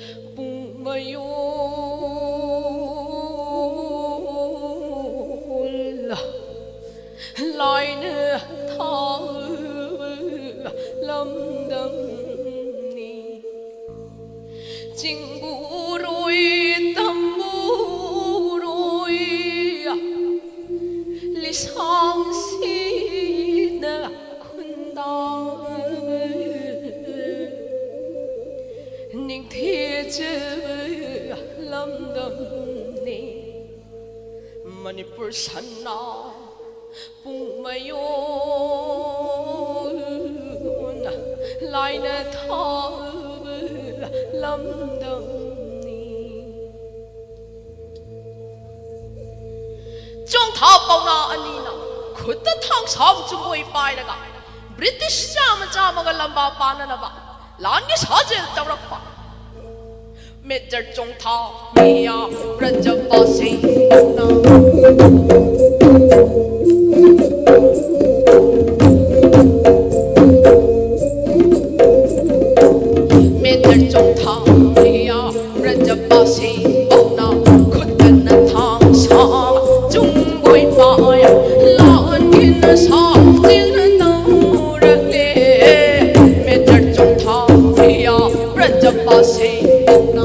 bung mayul lại nữa thơ lâm đâm ni chính bu rồi tâm bu rồi li sang si na kun da ning thiê chư lâm đâm ni Manipur sana bung mayun lại nè thơ lâm đâm ni trong thọ bao na anh na khut ta thang sam chung ngồi bài là cả British jam jam cái làm bao pa na ba lan cái sao chứ tao ra pa mẹ giờ trong thọ mẹ ya rất cho bao sinh na trong thang lia ra ba si bao na khut cần thang sa chung goi pai lan in sa tin na ra le me trong thang lia ra ba si bao na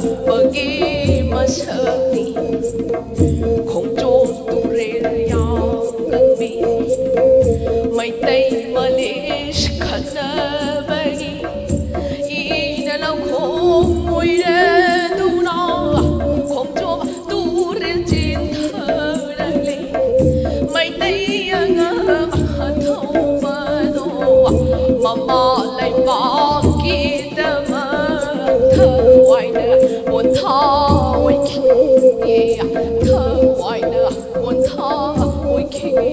bagi masakni khongchom turer yang mi mai tay malish khana bagi ina lau khom môi re tu na khongchom turer chin thơ đang le mai tay nga thâu ma do mama lai ba ki da ma thơ hoài nữa buồn thơ ôi kia thơ hoài nữa buồn thơ ôi kia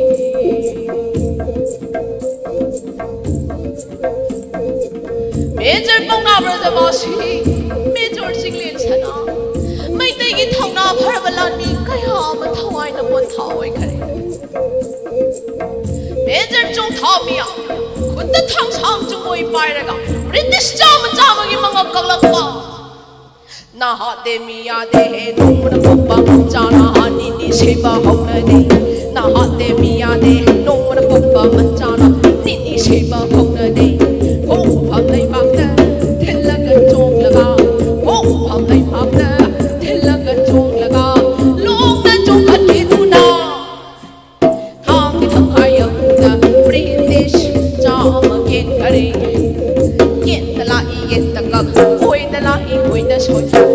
mẹ chân bông nào rồi giờ bao xí mẹ chân sinh lên chân à mấy tay cái thằng nào phải vào làm gì cái họ mà thâu hoài nữa buồn thơ ôi kia mẹ chân trong thơ miệngคุณจะทำช่างจงมวยไปเลยกันริติชจ้ามันจ้ามันยิ่งมันก็กลักว่านาฮะเดมียาเดนุมันก็ปังจ้านาฮะนี่นี่เชบะฮงเลยนาฮะเดมียาเดนุมันก็ปังจ้านานี่นี่เชบะฮงเลยโอ้พับเลยพับเลยเทละกันจงละกันโอ้พับเลยพับเลยเทละกันจงละกันลูกนั้นจงขัดที่ดูนาทางที่ทำให้ยังจะบริติชจ้ามากินอะไรกินแต่ละอีกินแต่ก็คุยแต่ละอีคุยแต่ชน